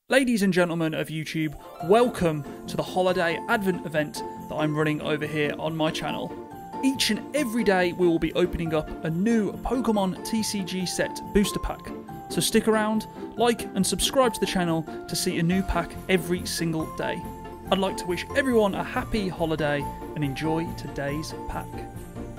Ladies and gentlemen of YouTube, welcome to the holiday advent event that I'm running over here on my channel. Each and every day we will be opening up a new Pokemon TCG set booster pack. So stick around, like and subscribe to the channel to see a new pack every single day. I'd like to wish everyone a happy holiday and enjoy today's pack.